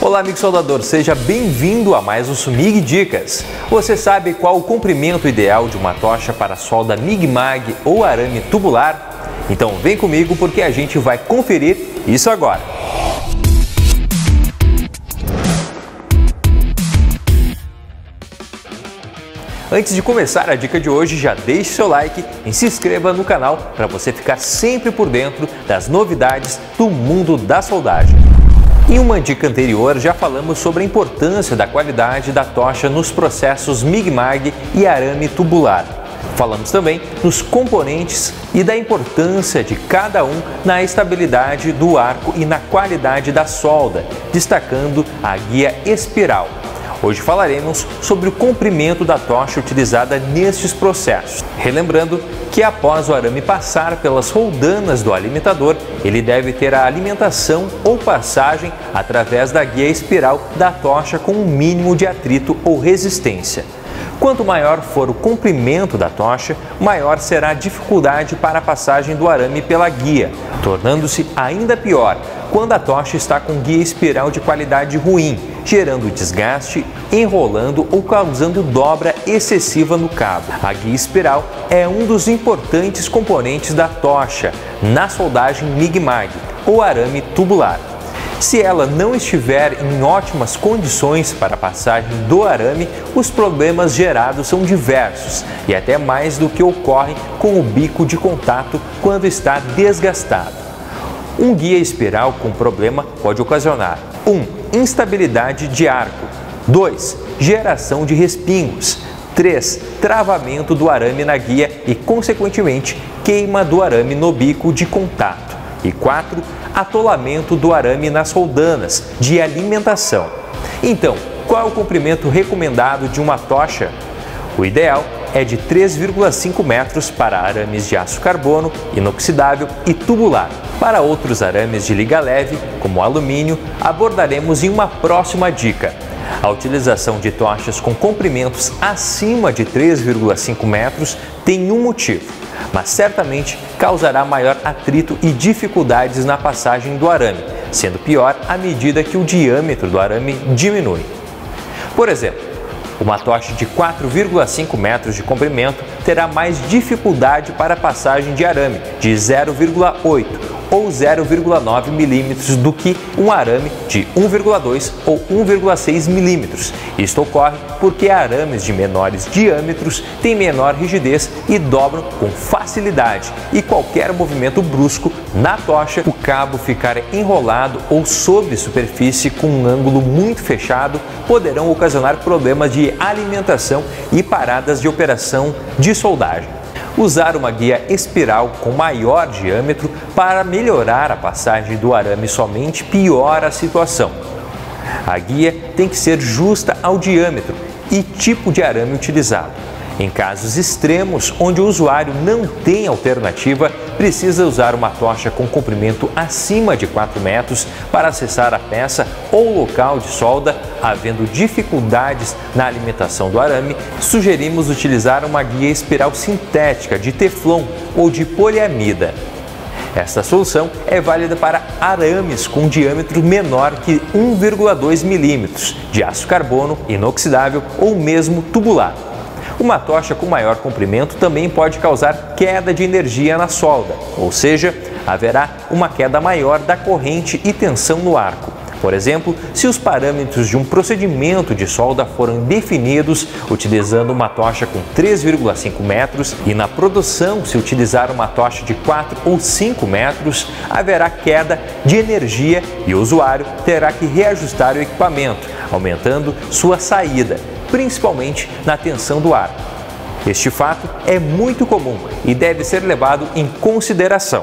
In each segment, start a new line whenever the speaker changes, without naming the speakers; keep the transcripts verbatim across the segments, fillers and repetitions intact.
Olá, amigo soldador, seja bem-vindo a mais um Sumig Dicas. Você sabe qual o comprimento ideal de uma tocha para solda Mig-Mag ou arame tubular? Então vem comigo porque a gente vai conferir isso agora. Antes de começar a dica de hoje, já deixe seu like e se inscreva no canal para você ficar sempre por dentro das novidades do mundo da soldagem. Em uma dica anterior, já falamos sobre a importância da qualidade da tocha nos processos Mig-Mag e arame tubular. Falamos também nos componentes e da importância de cada um na estabilidade do arco e na qualidade da solda, destacando a guia espiral. Hoje falaremos sobre o comprimento da tocha utilizada nestes processos. Relembrando que após o arame passar pelas roldanas do alimentador, ele deve ter a alimentação ou passagem através da guia espiral da tocha com um mínimo de atrito ou resistência. Quanto maior for o comprimento da tocha, maior será a dificuldade para a passagem do arame pela guia, tornando-se ainda pior quando a tocha está com guia espiral de qualidade ruim, gerando desgaste, enrolando ou causando dobra excessiva no cabo. A guia espiral é um dos importantes componentes da tocha na soldagem Mig-Mag ou arame tubular. Se ela não estiver em ótimas condições para a passagem do arame, os problemas gerados são diversos e até mais do que ocorre com o bico de contato quando está desgastado. Um guia espiral com problema pode ocasionar um instabilidade de arco, dois geração de respingos, três travamento do arame na guia e, consequentemente, queima do arame no bico de contato, e quatro atolamento do arame nas roldanas de alimentação. Então, qual é o comprimento recomendado de uma tocha? O ideal é de três vírgula cinco metros para arames de aço carbono, inoxidável e tubular. Para outros arames de liga leve, como alumínio, abordaremos em uma próxima dica. A utilização de tochas com comprimentos acima de três vírgula cinco metros tem um motivo, mas certamente causará maior atrito e dificuldades na passagem do arame, sendo pior à medida que o diâmetro do arame diminui. Por exemplo, uma tocha de quatro vírgula cinco metros de comprimento terá mais dificuldade para a passagem de arame de zero vírgula oito ou zero vírgula nove milímetros do que um arame de um vírgula dois ou um vírgula seis milímetros. Isto ocorre porque arames de menores diâmetros têm menor rigidez e dobram com facilidade, e qualquer movimento brusco na tocha, o cabo ficar enrolado ou sobre superfície com um ângulo muito fechado, poderão ocasionar problemas de alimentação e paradas de operação de soldagem. Usar uma guia espiral com maior diâmetro para melhorar a passagem do arame somente piora a situação. A guia tem que ser justa ao diâmetro e tipo de arame utilizado. Em casos extremos, onde o usuário não tem alternativa, precisa usar uma tocha com comprimento acima de quatro metros para acessar a peça ou local de solda. Havendo dificuldades na alimentação do arame, sugerimos utilizar uma guia espiral sintética de teflon ou de poliamida. Esta solução é válida para arames com diâmetro menor que um vírgula dois milímetros, de aço carbono, inoxidável ou mesmo tubular. Uma tocha com maior comprimento também pode causar queda de energia na solda, ou seja, haverá uma queda maior da corrente e tensão no arco. Por exemplo, se os parâmetros de um procedimento de solda foram definidos utilizando uma tocha com três vírgula cinco metros e na produção se utilizar uma tocha de quatro ou cinco metros, haverá queda de energia e o usuário terá que reajustar o equipamento, aumentando sua saída, principalmente na tensão do arco. Este fato é muito comum e deve ser levado em consideração.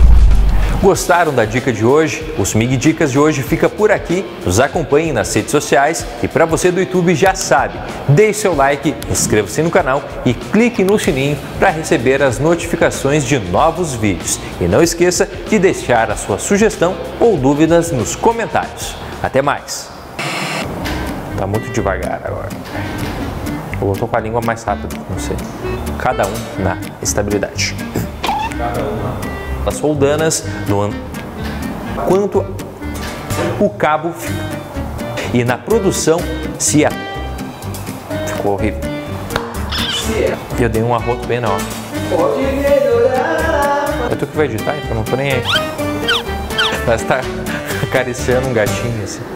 Gostaram da dica de hoje? O Sumig Dicas de hoje fica por aqui. Nos acompanhe nas redes sociais e para você do YouTube já sabe, deixe seu like, inscreva-se no canal e clique no sininho para receber as notificações de novos vídeos. E não esqueça de deixar a sua sugestão ou dúvidas nos comentários. Até mais! Tá muito devagar agora. Eu tô com a língua mais rápida, não sei. Cada um na estabilidade. Cada um na... As roldanas no quanto o cabo fica. e na produção se a... Ficou horrível. Eu dei um arroto bem na hora. É tu que vai editar, então não tô nem aí. Mas tá acariciando um gatinho assim.